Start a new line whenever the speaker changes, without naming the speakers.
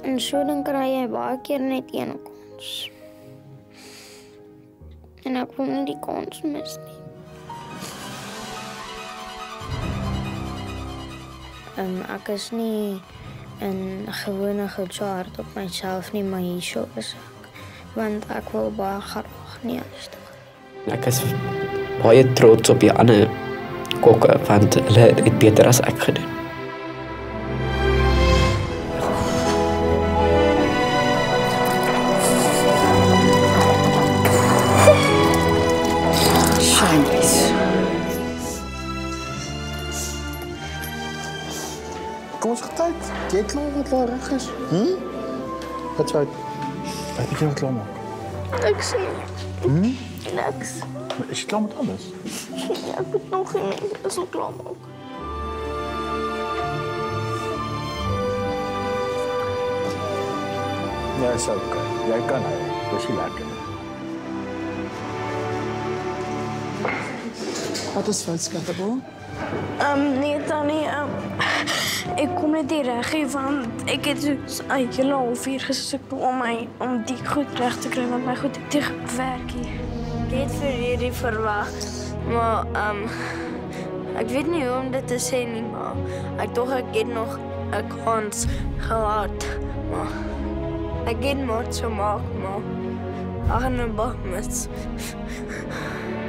En so dan kry jy baie keer net een kans. En ek wil nie die kans mis nie. Ek is nie een gewone goedsaard op myself nie, maar hierso is ek. Want ek wil baie graag nie huis toe gaan.
Ek is baie trots op die ander kokke, want hulle het beter as ek gedoen.
Kom ons getyd. Jy klaar wat daar reg is? Wat sou ek jy klaar maak?
Ek sê niks.
Is jy klaar met alles?
Ja, ek moet nog nie so klaar maak.
Ja, is oké. Jy kan hy. Dis lekker. Wat is fout, Skattebol?
Nee, Tannie, ek kom net hier reg hier, want ek het so 'n hele halfuur gesoek om die goed reg te kry, want my goed het te gewerk hier. Ek het vir hierdie verwag, maar ek weet nie hoe om dit te sê nie, maar ek het nog 'n kans gehad, maar ek het moet so maak, maar ag nee, mis.